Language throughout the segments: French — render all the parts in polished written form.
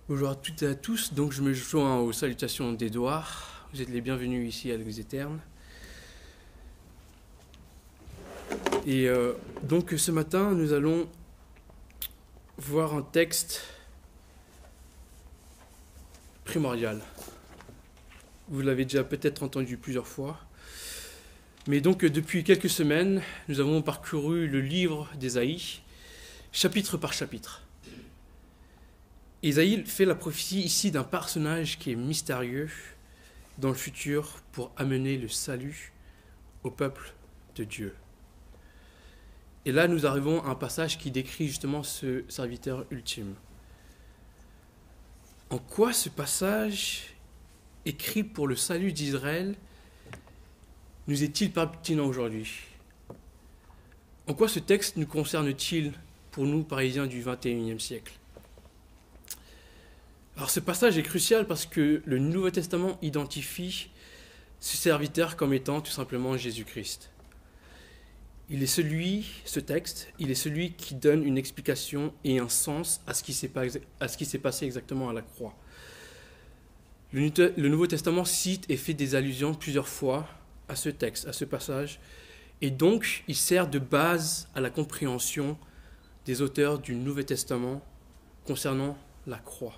Bonjour à toutes et à tous, donc je me joins aux salutations d'Édouard. Vous êtes les bienvenus ici à l'Église Éterne. Et donc ce matin, nous allons voir un texte primordial. Vous l'avez déjà peut-être entendu plusieurs fois. Mais donc depuis quelques semaines, nous avons parcouru le livre d'Ésaïe, chapitre par chapitre. Ésaïe fait la prophétie ici d'un personnage qui est mystérieux dans le futur pour amener le salut au peuple de Dieu. Et là, nous arrivons à un passage qui décrit justement ce serviteur ultime. En quoi ce passage, écrit pour le salut d'Israël, nous est-il pertinent aujourd'hui? En quoi ce texte nous concerne-t-il pour nous, Parisiens du XXIe siècle? Alors ce passage est crucial parce que le Nouveau Testament identifie ce serviteur comme étant tout simplement Jésus-Christ. Ce texte, il est celui qui donne une explication et un sens à ce qui s'est passé exactement à la croix. Le Nouveau Testament cite et fait des allusions plusieurs fois à ce texte, à ce passage, et donc il sert de base à la compréhension des auteurs du Nouveau Testament concernant la croix.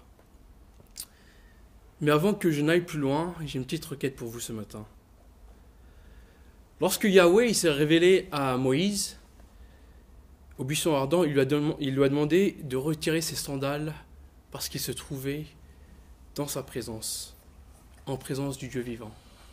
Mais avant que je n'aille plus loin, j'ai une petite requête pour vous ce matin. Lorsque Yahweh s'est révélé à Moïse, au buisson ardent, il lui a demandé de retirer ses sandales parce qu'il se trouvait dans sa présence, en présence du Dieu vivant.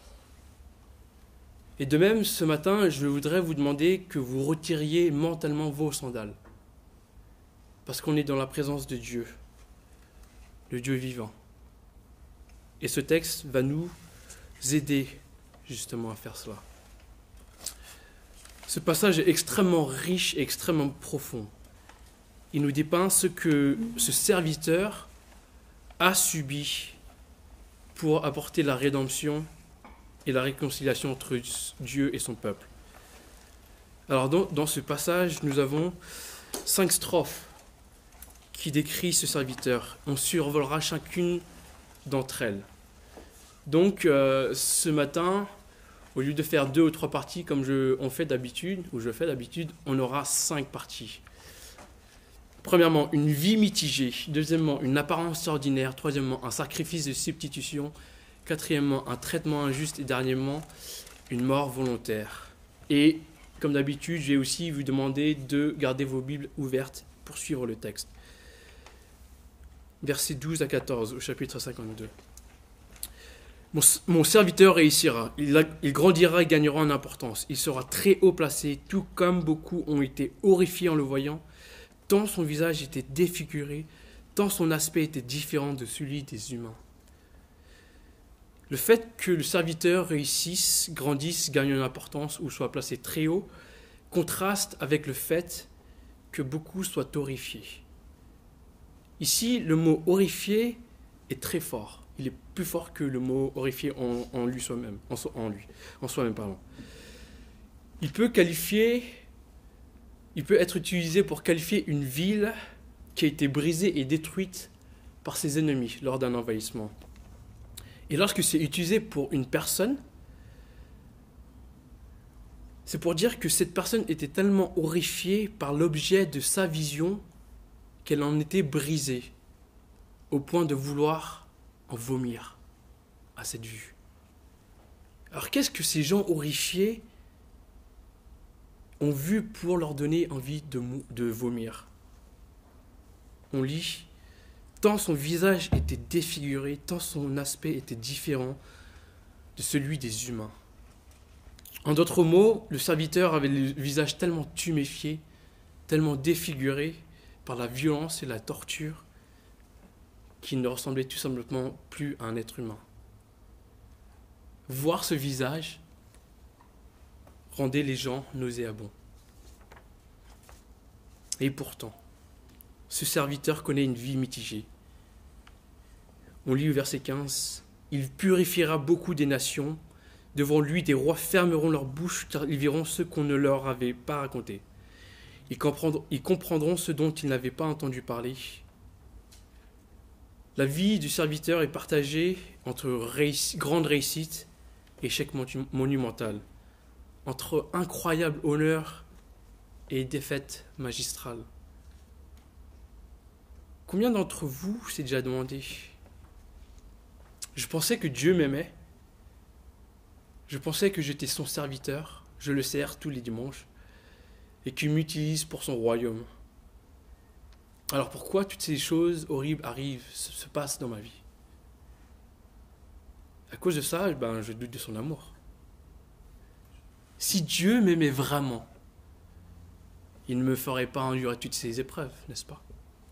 Et de même, ce matin, je voudrais vous demander que vous retiriez mentalement vos sandales, parce qu'on est dans la présence de Dieu, le Dieu vivant. Et ce texte va nous aider justement à faire cela. Ce passage est extrêmement riche et extrêmement profond. Il nous dépeint ce que ce serviteur a subi pour apporter la rédemption et la réconciliation entre Dieu et son peuple. Alors dans ce passage, nous avons 5 strophes qui décrivent ce serviteur. On survolera chacune d'entre elles. Donc ce matin, au lieu de faire 2 ou 3 parties comme je fais d'habitude, on aura 5 parties. Premièrement, une vie mitigée. Deuxièmement, une apparence ordinaire. Troisièmement, un sacrifice de substitution. Quatrièmement, un traitement injuste. Et dernièrement, une mort volontaire. Et comme d'habitude, je vais aussi vous demander de garder vos Bibles ouvertes pour suivre le texte. Versets 12 à 14 au chapitre 52. Mon serviteur réussira, il grandira et gagnera en importance. Il sera très haut placé, tout comme beaucoup ont été horrifiés en le voyant, tant son visage était défiguré, tant son aspect était différent de celui des humains. Le fait que le serviteur réussisse, grandisse, gagne en importance ou soit placé très haut, contraste avec le fait que beaucoup soient horrifiés. Ici, le mot horrifié est très fort. Il est plus fort que le mot horrifié en lui soi-même, en soi-même, pardon. Il peut être utilisé pour qualifier une ville qui a été brisée et détruite par ses ennemis lors d'un envahissement. Et lorsque c'est utilisé pour une personne, c'est pour dire que cette personne était tellement horrifiée par l'objet de sa vision qu'elle en était brisée, au point de vouloir en vomir à cette vue. Alors qu'est-ce que ces gens horrifiés ont vu pour leur donner envie de vomir? On lit, tant son visage était défiguré, tant son aspect était différent de celui des humains. En d'autres mots, le serviteur avait le visage tellement tuméfié, tellement défiguré par la violence et la torture, qu'il ne ressemblait tout simplement plus à un être humain. Voir ce visage rendait les gens nauséabonds. Et pourtant, ce serviteur connaît une vie mitigée. On lit au verset 15, « Il purifiera beaucoup des nations, devant lui des rois fermeront leur bouche, car ils verront ce qu'on ne leur avait pas raconté. Ils comprendront ce dont ils n'avaient pas entendu parler. La vie du serviteur est partagée entre grande réussite et échec monumental, entre incroyable honneur et défaite magistrale. Combien d'entre vous s'est déjà demandé: je pensais que Dieu m'aimait, je pensais que j'étais son serviteur, je le sers tous les dimanches, et qu'il m'utilise pour son royaume. Alors pourquoi toutes ces choses horribles se passent dans ma vie? À cause de ça, je doute de son amour. Si Dieu m'aimait vraiment, il ne me ferait pas endurer toutes ces épreuves, n'est-ce pas?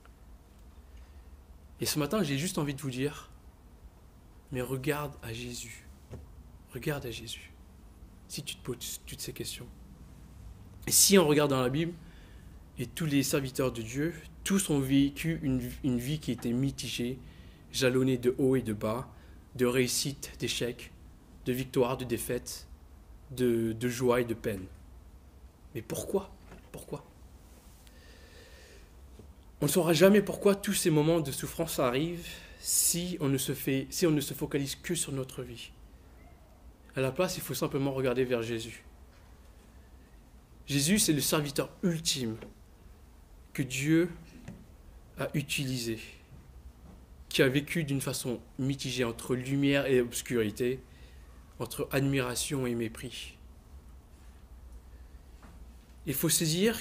Et ce matin, j'ai juste envie de vous dire, mais regarde à Jésus. Regarde à Jésus. Si tu te poses toutes ces questions. Et si on regarde dans la Bible, et tous les serviteurs de Dieu, tous ont vécu une vie qui était mitigée, jalonnée de hauts et de bas, de réussite, d'échecs, de victoires, de défaites, de joie et de peine. Mais pourquoi? Pourquoi? On ne saura jamais pourquoi tous ces moments de souffrance arrivent si on ne se focalise que sur notre vie. À la place, il faut simplement regarder vers Jésus. Jésus, c'est le serviteur ultime que Dieu a utilisé, qui a vécu d'une façon mitigée entre lumière et obscurité, entre admiration et mépris. Il faut saisir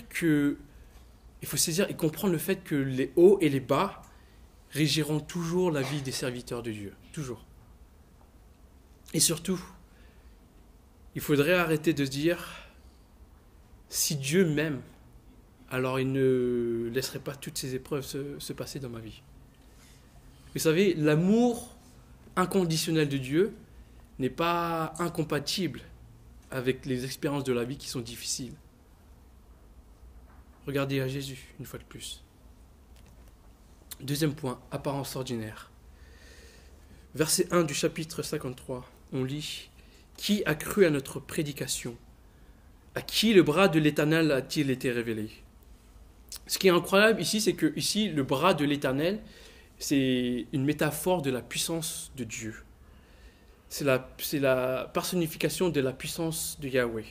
et comprendre le fait que les hauts et les bas régiront toujours la vie des serviteurs de Dieu, toujours. Et surtout, il faudrait arrêter de se dire, si Dieu m'aime, alors il ne laisserait pas toutes ces épreuves se passer dans ma vie. Vous savez, l'amour inconditionnel de Dieu n'est pas incompatible avec les expériences de la vie qui sont difficiles. Regardez à Jésus, une fois de plus. Deuxième point, apparence ordinaire. Verset 1 du chapitre 53, on lit « Qui a cru à notre prédication? À qui le bras de l'Éternel a-t-il été révélé ?» Ce qui est incroyable ici, c'est que ici, le bras de l'Éternel, c'est une métaphore de la puissance de Dieu. C'est la personnification de la puissance de Yahweh.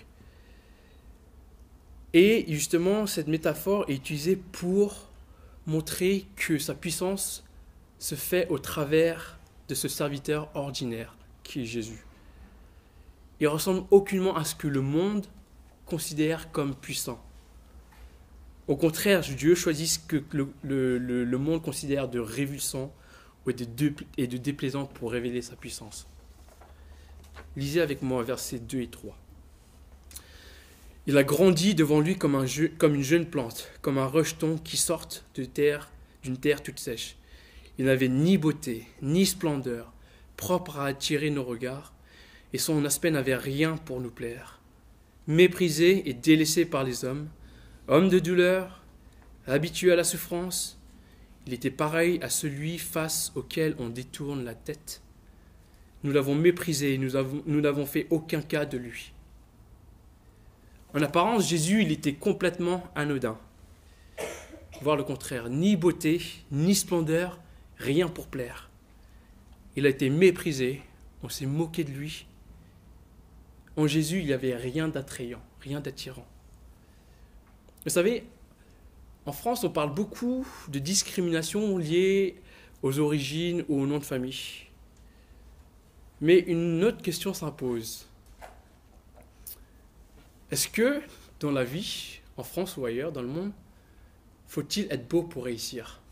Et justement, cette métaphore est utilisée pour montrer que sa puissance se fait au travers de ce serviteur ordinaire qui est Jésus. Il ne ressemble aucunement à ce que le monde considère comme puissant. Au contraire, Dieu choisit ce que le monde considère de révulsant et de déplaisant pour révéler sa puissance. Lisez avec moi versets 2 et 3. Il a grandi devant lui comme une jeune plante, comme un rejeton qui sort d'une terre toute sèche. Il n'avait ni beauté, ni splendeur, propre à attirer nos regards, et son aspect n'avait rien pour nous plaire. Méprisé et délaissé par les hommes, homme de douleur, habitué à la souffrance, il était pareil à celui face auquel on détourne la tête. Nous l'avons méprisé et nous n'avons fait aucun cas de lui. En apparence, Jésus, il était complètement anodin. Voire le contraire, ni beauté, ni splendeur, rien pour plaire. Il a été méprisé, on s'est moqué de lui. En Jésus, il n'y avait rien d'attrayant, rien d'attirant. Vous savez, en France, on parle beaucoup de discrimination liée aux origines ou au nom de famille. Mais une autre question s'impose. Est-ce que dans la vie, en France ou ailleurs, dans le monde, faut-il être beau pour réussir?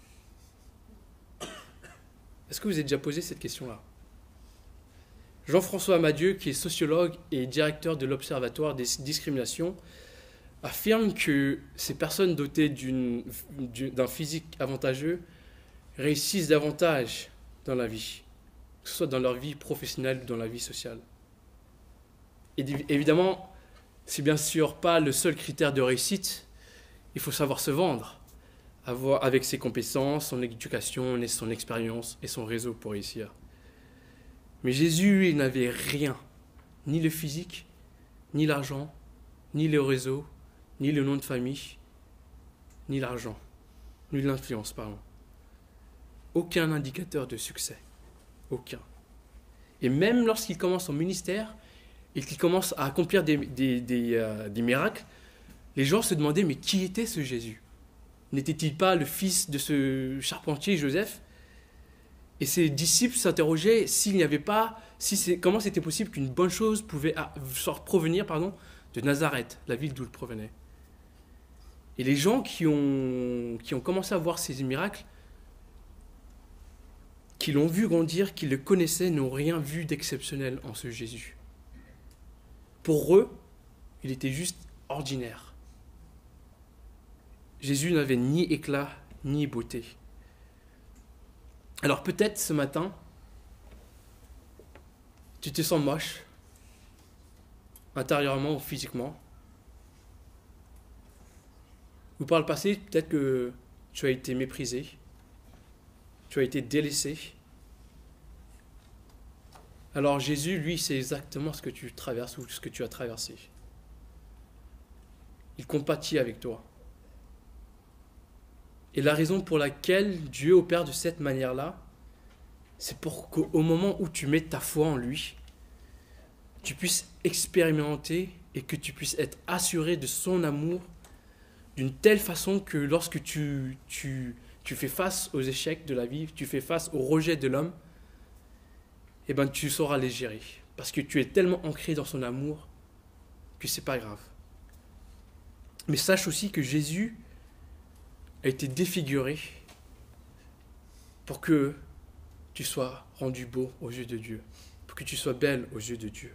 Est-ce que vous avez déjà posé cette question-là? Jean-François Amadieu, qui est sociologue et directeur de l'Observatoire des discriminations, affirme que ces personnes dotées d'un physique avantageux réussissent davantage dans la vie, que ce soit dans leur vie professionnelle ou dans la vie sociale. Et évidemment, c'est bien sûr pas le seul critère de réussite. Il faut savoir se vendre, avec ses compétences, son éducation, son expérience et son réseau pour réussir. Mais Jésus, il n'avait rien, ni le physique, ni l'argent, ni le réseau, ni le nom de famille, ni l'argent, ni l'influence, pardon. aucun indicateur de succès. Aucun. Et même lorsqu'il commence son ministère et qu'il commence à accomplir des miracles, les gens se demandaient, mais qui était ce Jésus? N'était-il pas le fils de ce charpentier Joseph? Et ses disciples s'interrogeaient s'il n'y avait pas, comment c'était possible qu'une bonne chose pouvait provenir de Nazareth, la ville d'où il provenait. Et les gens qui ont commencé à voir ces miracles, qui l'ont vu grandir, qui le connaissaient, n'ont rien vu d'exceptionnel en ce Jésus. Pour eux, il était juste ordinaire. Jésus n'avait ni éclat, ni beauté. Alors peut-être ce matin, tu te sens moche, intérieurement ou physiquement. Ou par le passé, peut-être que tu as été méprisé, tu as été délaissé. Alors Jésus, lui, sait exactement ce que tu traverses ou ce que tu as traversé. Il compatit avec toi. Et la raison pour laquelle Dieu opère de cette manière-là, c'est pour qu'au moment où tu mets ta foi en lui, tu puisses expérimenter et que tu puisses être assuré de son amour d'une telle façon que lorsque tu fais face aux échecs de la vie, tu fais face au rejet de l'homme, eh ben tu sauras les gérer. Parce que tu es tellement ancré dans son amour que c'est pas grave. Mais sache aussi que Jésus a été défiguré pour que tu sois rendu beau aux yeux de Dieu, pour que tu sois belle aux yeux de Dieu.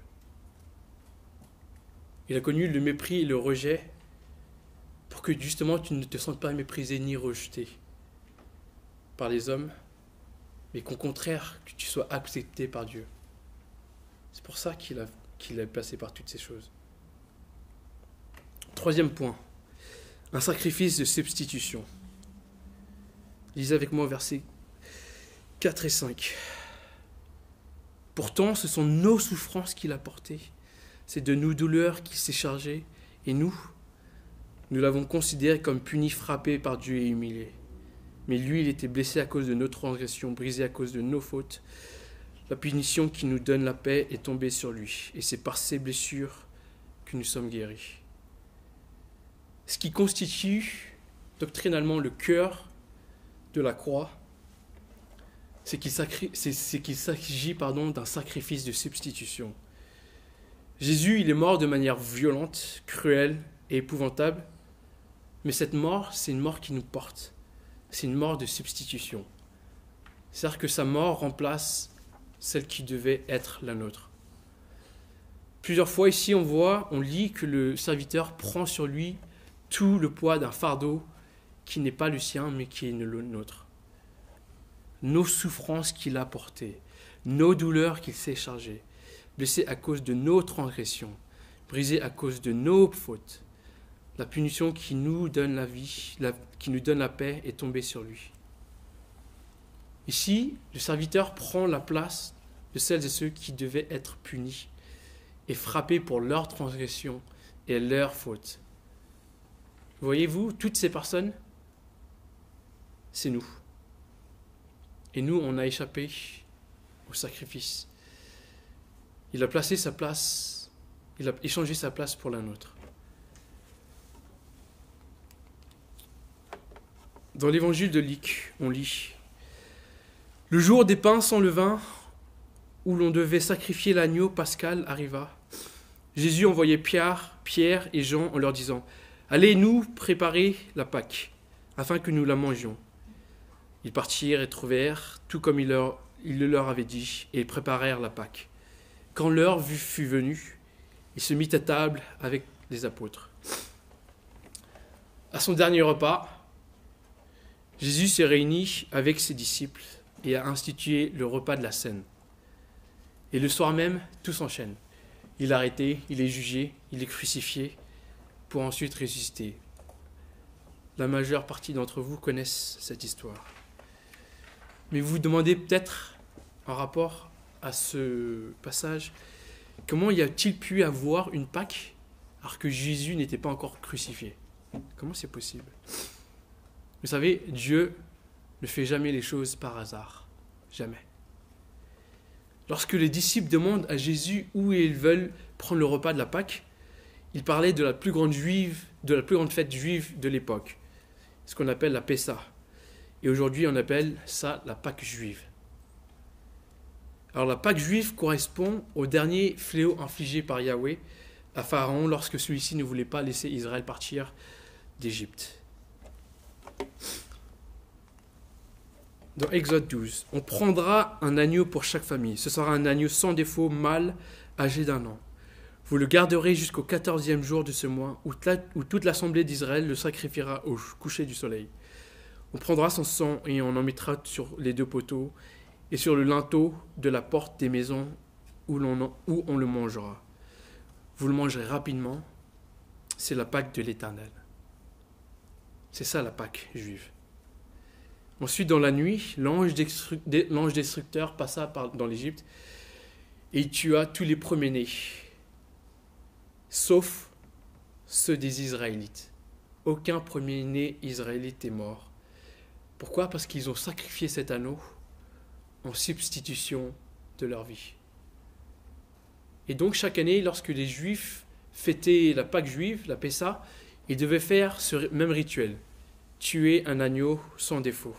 Il a connu le mépris et le rejet pour que justement tu ne te sentes pas méprisé ni rejeté par les hommes, mais qu'au contraire, que tu sois accepté par Dieu. C'est pour ça qu'il est passé par toutes ces choses. Troisième point, un sacrifice de substitution. Lisez avec moi versets 4 et 5. Pourtant, ce sont nos souffrances qu'il a portées. C'est de nos douleurs qu'il s'est chargé. Et nous l'avons considéré comme puni, frappé par Dieu et humilié. Mais lui, il était blessé à cause de nos transgressions, brisé à cause de nos fautes. La punition qui nous donne la paix est tombée sur lui. Et c'est par ses blessures que nous sommes guéris. Ce qui constitue doctrinalement le cœur de la croix, c'est qu'il s'agit d'un sacrifice de substitution. Jésus, il est mort de manière violente, cruelle et épouvantable, mais cette mort, c'est une mort qui nous porte. C'est une mort de substitution. C'est-à-dire que sa mort remplace celle qui devait être la nôtre. Plusieurs fois ici, on lit que le serviteur prend sur lui tout le poids d'un fardeau qui n'est pas le sien, mais qui est le nôtre. Nos souffrances qu'il a portées, nos douleurs qu'il s'est chargées, blessé à cause de nos transgressions, brisé à cause de nos fautes. La punition qui nous donne la vie, qui nous donne la paix est tombée sur lui. Ici, le serviteur prend la place de celles et ceux qui devaient être punis et frappés pour leurs transgressions et leurs fautes. Voyez-vous, toutes ces personnes, c'est nous. Et nous, on a échappé au sacrifice. Il a placé sa place, il a échangé sa place pour la nôtre. Dans l'évangile de Luc, on lit « Le jour des pains sans levain, où l'on devait sacrifier l'agneau pascal, arriva. Jésus envoyait Pierre et Jean en leur disant « Allez nous préparer la Pâque, afin que nous la mangions. » Ils partirent et trouvèrent, tout comme il le leur avait dit, et ils préparèrent la Pâque. Quand l'heure fut venue, il se mit à table avec les apôtres. À son dernier repas, Jésus s'est réuni avec ses disciples et a institué le repas de la Cène. Et le soir même, tout s'enchaîne. Il est arrêté, il est jugé, il est crucifié, pour ensuite ressusciter. La majeure partie d'entre vous connaissent cette histoire. Mais vous vous demandez peut-être, en rapport à ce passage, comment y a-t-il pu avoir une Pâque alors que Jésus n'était pas encore crucifié? Comment c'est possible? Vous savez, Dieu ne fait jamais les choses par hasard. Jamais. Lorsque les disciples demandent à Jésus où ils veulent prendre le repas de la Pâque, il parlait de la plus grande fête juive de l'époque, ce qu'on appelle la Pessa. Et aujourd'hui, on appelle ça la Pâque juive. Alors la Pâque juive correspond au dernier fléau infligé par Yahweh à Pharaon lorsque celui-ci ne voulait pas laisser Israël partir d'Égypte. Dans Exode 12, on prendra un agneau pour chaque famille. Ce sera un agneau sans défaut, mâle, âgé d'1 an. Vous le garderez jusqu'au 14e jour de ce mois, où toute l'assemblée d'Israël le sacrifiera au coucher du soleil. On prendra son sang et on en mettra sur les 2 poteaux et sur le linteau de la porte des maisons où on le mangera. Vous le mangerez rapidement. C'est la Pâque de l'Éternel. C'est ça la Pâque juive. Ensuite, dans la nuit, l'ange destructeur passa dans l'Égypte et il tua tous les premiers-nés, sauf ceux des Israélites. Aucun premier-né israélite est mort. Pourquoi ? Parce qu'ils ont sacrifié cet anneau en substitution de leur vie. Et donc chaque année, lorsque les Juifs fêtaient la Pâque juive, la Pessa, ils devaient faire ce même rituel, tuer un agneau sans défaut.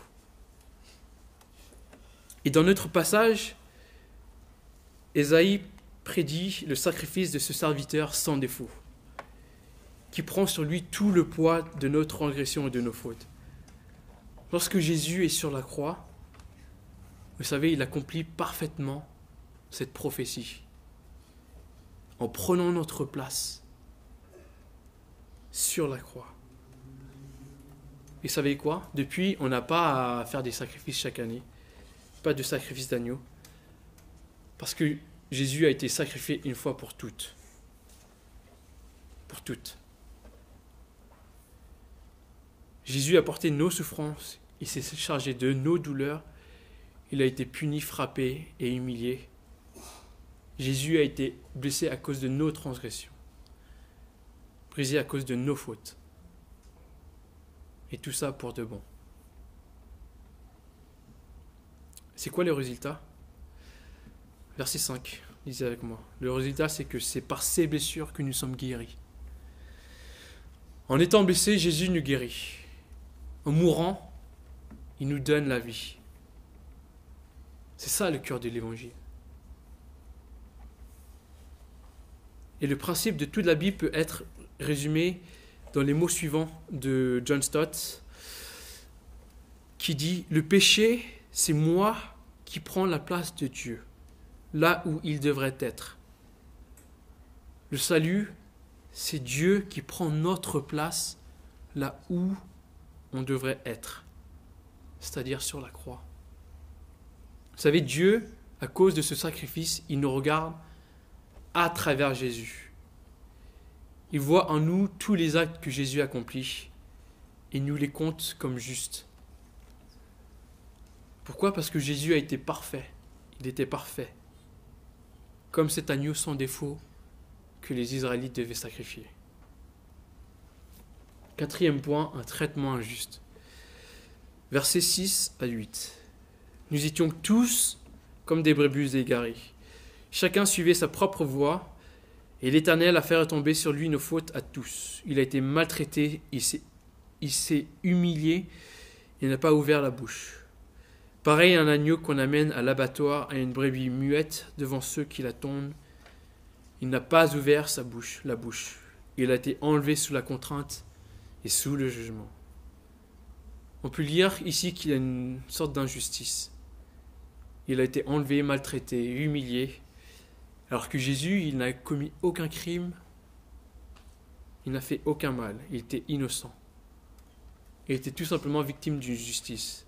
Et dans notre passage, Ésaïe prédit le sacrifice de ce serviteur sans défaut, qui prend sur lui tout le poids de nos transgressions et de nos fautes. Lorsque Jésus est sur la croix, vous savez, il accomplit parfaitement cette prophétie, en prenant notre place sur la croix. Et savez quoi ? Depuis, on n'a pas à faire des sacrifices chaque année, pas de sacrifice d'agneau, parce que Jésus a été sacrifié une fois pour toutes. Pour toutes. Jésus a porté nos souffrances, il s'est chargé de nos douleurs, il a été puni, frappé et humilié. Jésus a été blessé à cause de nos transgressions, brisé à cause de nos fautes. Et tout ça pour de bon. C'est quoi le résultat ? Verset 5, lisez avec moi. Le résultat, c'est que c'est par ces blessures que nous sommes guéris. En étant blessés, Jésus nous guérit. En mourant, il nous donne la vie. C'est ça le cœur de l'évangile. Et le principe de toute la Bible peut être résumé dans les mots suivants de John Stott, qui dit « Le péché, c'est moi qui prends la place de Dieu, là où il devrait être. Le salut, c'est Dieu qui prend notre place là où on devrait être, c'est-à-dire sur la croix. » Vous savez, Dieu, à cause de ce sacrifice, il nous regarde à travers Jésus. Il voit en nous tous les actes que Jésus accomplit et nous les compte comme justes. Pourquoi ? Parce que Jésus a été parfait. Il était parfait. Comme cet agneau sans défaut que les Israélites devaient sacrifier. 4e point, un traitement injuste. Versets 6 à 8. Nous étions tous comme des brebis égarées. Chacun suivait sa propre voie, et l'Éternel a fait retomber sur lui nos fautes à tous. Il a été maltraité, il s'est humilié, et n'a pas ouvert la bouche. Pareil à un agneau qu'on amène à l'abattoir, à une brebis muette devant ceux qui l'attendent. Il n'a pas ouvert la bouche. Il a été enlevé sous la contrainte et sous le jugement. On peut lire ici qu'il y a une sorte d'injustice. Il a été enlevé, maltraité, humilié, alors que Jésus, il n'a commis aucun crime, il n'a fait aucun mal, il était innocent. Il était tout simplement victime d'une justice.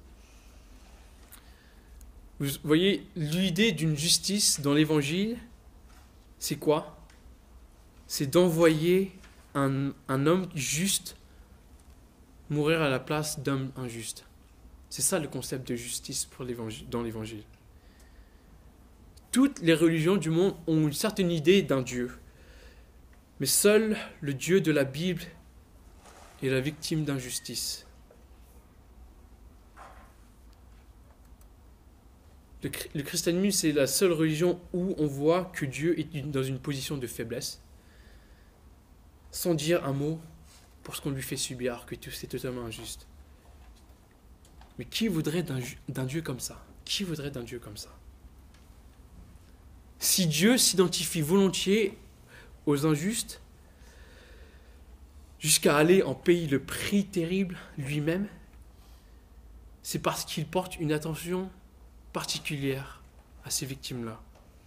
Vous voyez, l'idée d'une justice dans l'Évangile, c'est quoi ? C'est d'envoyer un homme juste mourir à la place d'homme injuste. C'est ça le concept de justice dans l'Évangile. Toutes les religions du monde ont une certaine idée d'un Dieu, mais seul le Dieu de la Bible est la victime d'injustice. Le christianisme, c'est la seule religion où on voit que Dieu est dans une position de faiblesse, sans dire un mot pour ce qu'on lui fait subir, que tout c'est totalement injuste. Mais qui voudrait d'un Dieu comme ça? Qui voudrait d'un Dieu comme ça? Si Dieu s'identifie volontiers aux injustes, jusqu'à aller en payer le prix terrible lui-même, c'est parce qu'il porte une attention particulière à ces victimes-là.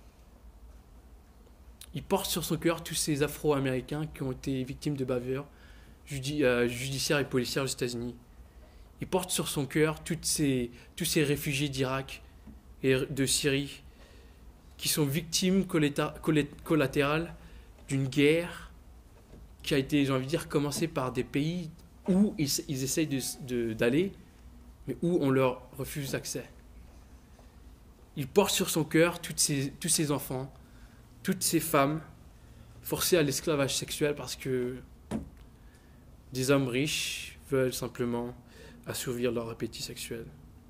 Il porte sur son cœur tous ces Afro-Américains qui ont été victimes de bavures judiciaires et policières aux États-Unis. Il porte sur son cœur tous ces réfugiés d'Irak et de Syrie qui sont victimes collatérales d'une guerre qui a été, j'ai envie de dire, commencée par des pays où ils essayent d'aller, mais où on leur refuse l'accès. Il porte sur son cœur tous ces enfants, toutes ces femmes forcées à l'esclavage sexuel parce que des hommes riches veulent simplement assouvir leur appétit sexuel.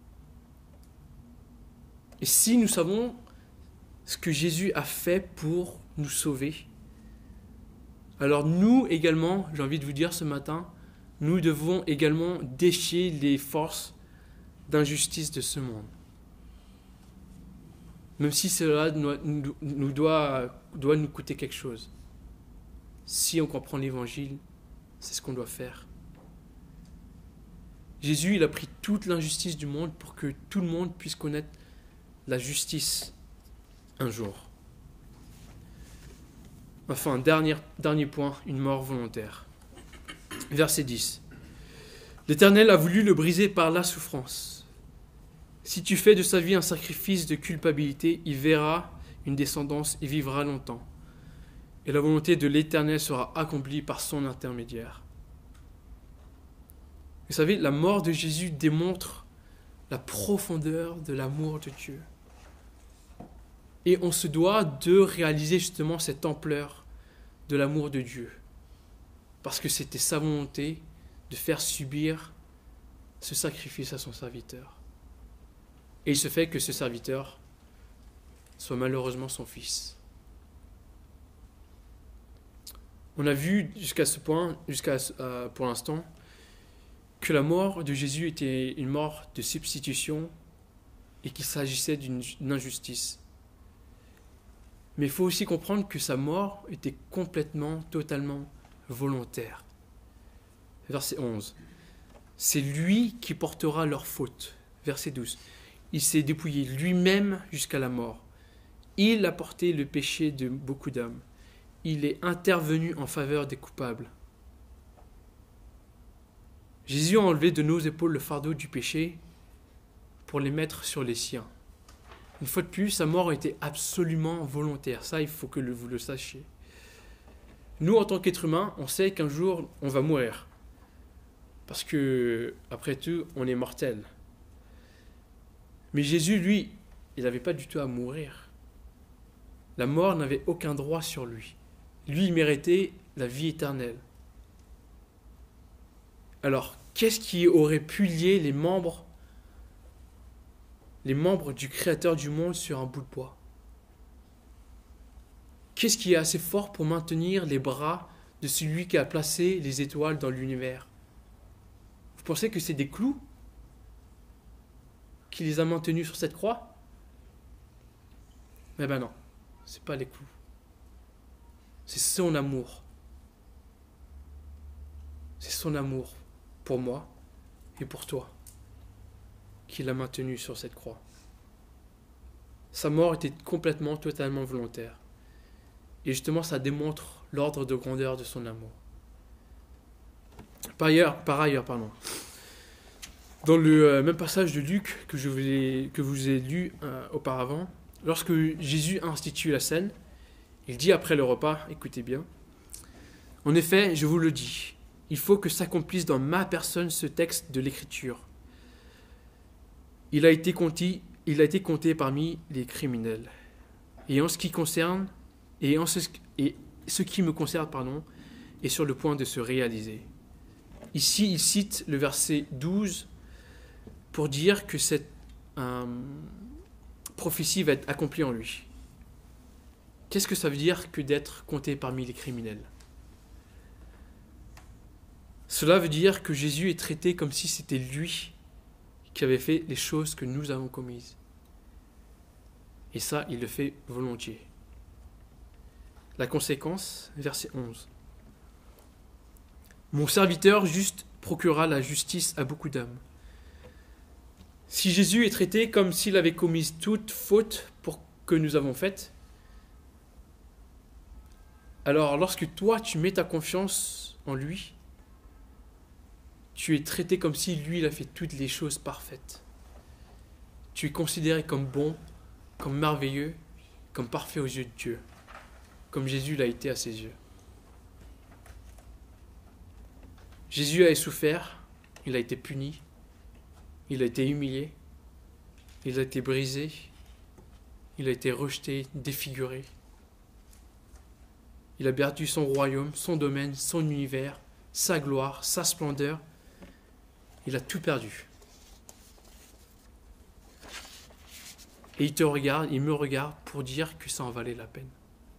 Et si nous savons ce que Jésus a fait pour nous sauver, alors nous également, j'ai envie de vous dire ce matin, nous devons également défier les forces d'injustice de ce monde. Même si cela doit nous coûter quelque chose. Si on comprend l'évangile, c'est ce qu'on doit faire. Jésus, il a pris toute l'injustice du monde pour que tout le monde puisse connaître la justice un jour. Enfin, dernier point, une mort volontaire. Verset 10. L'Éternel a voulu le briser par la souffrance. Si tu fais de sa vie un sacrifice de culpabilité, il verra une descendance et vivra longtemps. Et la volonté de l'Éternel sera accomplie par son intermédiaire. Vous savez, la mort de Jésus démontre la profondeur de l'amour de Dieu. Et on se doit de réaliser justement cette ampleur de l'amour de Dieu. Parce que c'était sa volonté de faire subir ce sacrifice à son serviteur. Et il se fait que ce serviteur soit malheureusement son fils. On a vu jusqu'à ce point, pour l'instant, que la mort de Jésus était une mort de substitution et qu'il s'agissait d'une injustice. Mais il faut aussi comprendre que sa mort était complètement, totalement volontaire. Verset 11. C'est lui qui portera leur faute. Verset 12. Il s'est dépouillé lui-même jusqu'à la mort. Il a porté le péché de beaucoup d'hommes. Il est intervenu en faveur des coupables. Jésus a enlevé de nos épaules le fardeau du péché pour les mettre sur les siens. Une fois de plus, sa mort était absolument volontaire. Ça, il faut que vous le sachiez. Nous, en tant qu'êtres humains, on sait qu'un jour, on va mourir. Parce que, après tout, on est mortel. Mais Jésus, lui, il n'avait pas du tout à mourir. La mort n'avait aucun droit sur lui. Lui, il méritait la vie éternelle. Alors, qu'est-ce qui aurait pu lier les membres du Créateur du monde sur un bout de bois? Qu'est-ce qui est assez fort pour maintenir les bras de celui qui a placé les étoiles dans l'univers? Vous pensez que c'est des clous qui les a maintenus sur cette croix? Eh ben non, c'est pas les clous. C'est son amour. C'est son amour pour moi et pour toi qui l'a maintenu sur cette croix. Sa mort était complètement, totalement volontaire. Et justement, ça démontre l'ordre de grandeur de son amour. Par ailleurs, dans le même passage de Luc que je vous ai lu auparavant, lorsque Jésus institue la scène, il dit après le repas, écoutez bien, « En effet, je vous le dis, il faut que s'accomplisse dans ma personne ce texte de l'Écriture. Il a été compté parmi les criminels. Et ce qui me concerne, est sur le point de se réaliser. » Ici, il cite le verset 12 pour dire que prophétie va être accomplie en lui. Qu'est-ce que ça veut dire que d'être compté parmi les criminels? Cela veut dire que Jésus est traité comme si c'était lui qui avait fait les choses que nous avons commises. Et ça, il le fait volontiers. La conséquence, verset 11. Mon serviteur juste procurera la justice à beaucoup d'hommes. Si Jésus est traité comme s'il avait commis toute faute que nous avons faite, alors lorsque toi tu mets ta confiance en lui, tu es traité comme si lui il a fait toutes les choses parfaites. Tu es considéré comme bon, comme merveilleux, comme parfait aux yeux de Dieu, comme Jésus l'a été à ses yeux. Jésus a souffert, il a été puni, il a été humilié, il a été brisé, il a été rejeté, défiguré. Il a perdu son royaume, son domaine, son univers, sa gloire, sa splendeur. Il a tout perdu. Et il te regarde, il me regarde pour dire que ça en valait la peine.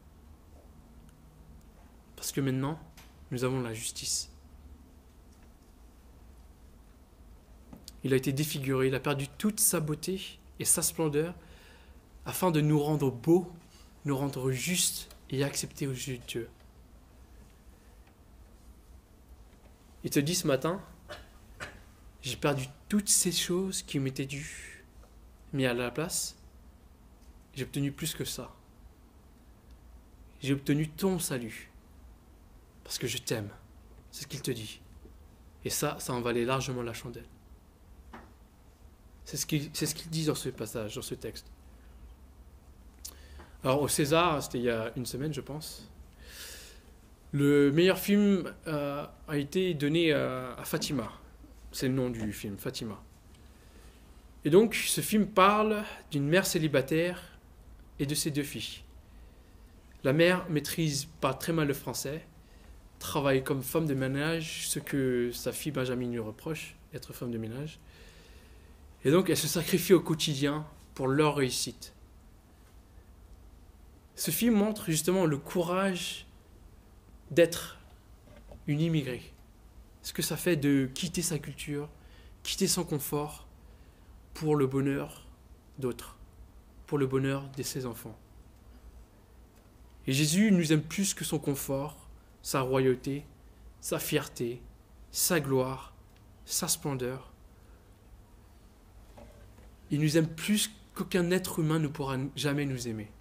Parce que maintenant, nous avons la justice. Il a été défiguré, il a perdu toute sa beauté et sa splendeur afin de nous rendre beaux, nous rendre justes et acceptés aux yeux de Dieu. Il te dit ce matin, j'ai perdu toutes ces choses qui m'étaient dues, mais à la place, j'ai obtenu plus que ça. J'ai obtenu ton salut, parce que je t'aime. C'est ce qu'il te dit. Et ça en valait largement la chandelle. C'est ce qu'il dit dans ce passage, dans ce texte. Alors au César, c'était il y a une semaine je pense, le meilleur film a été donné à Fatima. C'est le nom du film, Fatima. Et donc ce film parle d'une mère célibataire et de ses deux filles. La mère maîtrise pas très mal le français, travaille comme femme de ménage, ce que sa fille Benjamin lui reproche, être femme de ménage. Et donc, elle se sacrifie au quotidien pour leur réussite. Ce film montre justement le courage d'être une immigrée. Ce que ça fait de quitter sa culture, quitter son confort pour le bonheur d'autres, pour le bonheur de ses enfants. Et Jésus nous aime plus que son confort, sa royauté, sa fierté, sa gloire, sa splendeur. Il nous aime plus qu'aucun être humain ne pourra jamais nous aimer.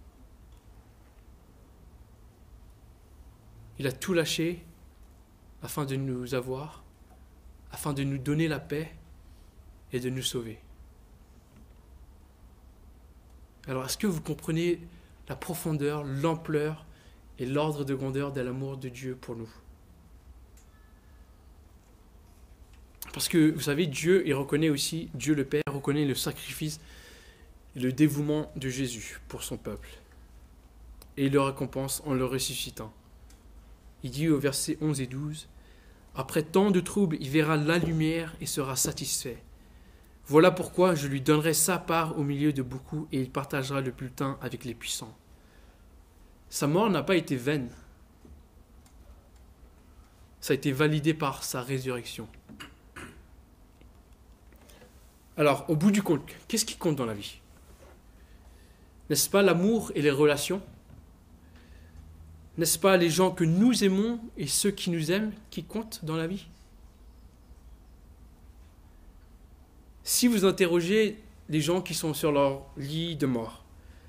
Il a tout lâché afin de nous avoir, afin de nous donner la paix et de nous sauver. Alors, est-ce que vous comprenez la profondeur, l'ampleur et l'ordre de grandeur de l'amour de Dieu pour nous? Parce que, vous savez, Dieu, il reconnaît aussi, Dieu le Père reconnaît le sacrifice et le dévouement de Jésus pour son peuple. Et il le récompense en le ressuscitant. Il dit au verset 11 et 12, « Après tant de troubles, il verra la lumière et sera satisfait. Voilà pourquoi je lui donnerai sa part au milieu de beaucoup et il partagera le bulletin avec les puissants. » Sa mort n'a pas été vaine. Ça a été validé par sa résurrection. Alors, au bout du compte, qu'est-ce qui compte dans la vie? N'est-ce pas l'amour et les relations? N'est-ce pas les gens que nous aimons et ceux qui nous aiment qui comptent dans la vie? Si vous interrogez les gens qui sont sur leur lit de mort,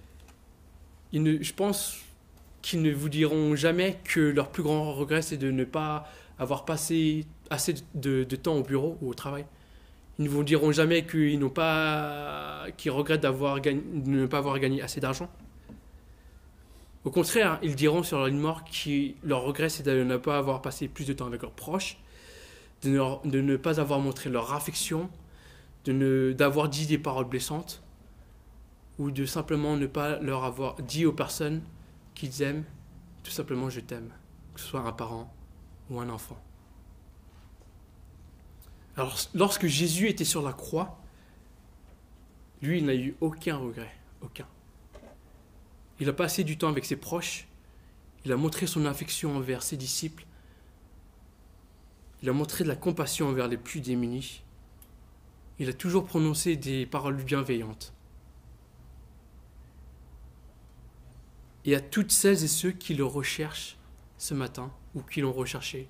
je pense qu'ils ne vous diront jamais que leur plus grand regret, c'est de ne pas avoir passé assez de temps au bureau ou au travail. Ils ne vous diront jamais qu'ils regrettent de ne pas avoir gagné assez d'argent. Au contraire, ils diront sur leur lit de mort que leur regret, c'est de ne pas avoir passé plus de temps avec leurs proches, de ne pas avoir montré leur affection, d'avoir dit des paroles blessantes, ou de simplement ne pas leur avoir dit aux personnes qu'ils aiment, tout simplement je t'aime, que ce soit un parent ou un enfant. Alors, lorsque Jésus était sur la croix, lui, il n'a eu aucun regret. Aucun. Il a passé du temps avec ses proches. Il a montré son affection envers ses disciples. Il a montré de la compassion envers les plus démunis. Il a toujours prononcé des paroles bienveillantes. Et à toutes celles et ceux qui le recherchent ce matin, ou qui l'ont recherché,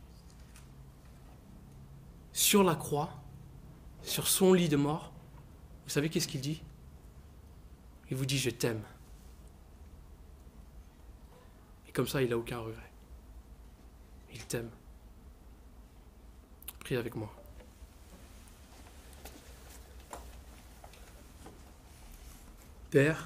sur la croix, sur son lit de mort, vous savez qu'est-ce qu'il dit? Il vous dit « Je t'aime ». Et comme ça, il n'a aucun regret. Il t'aime. Priez avec moi. Père,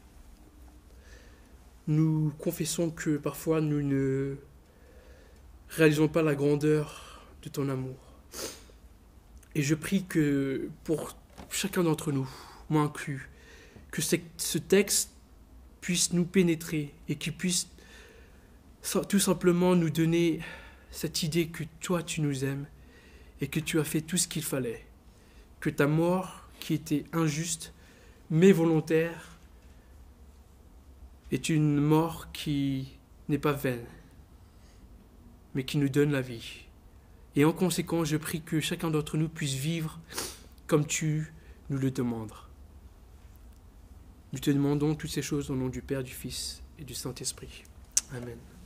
nous confessons que parfois nous ne réalisons pas la grandeur de ton amour. Et je prie que pour chacun d'entre nous, moi inclus, que ce texte puisse nous pénétrer et qu'il puisse tout simplement nous donner cette idée que toi tu nous aimes et que tu as fait tout ce qu'il fallait. Que ta mort, qui était injuste, mais volontaire, est une mort qui n'est pas vaine, mais qui nous donne la vie. Et en conséquence, je prie que chacun d'entre nous puisse vivre comme tu nous le demandes. Nous te demandons toutes ces choses au nom du Père, du Fils et du Saint-Esprit. Amen.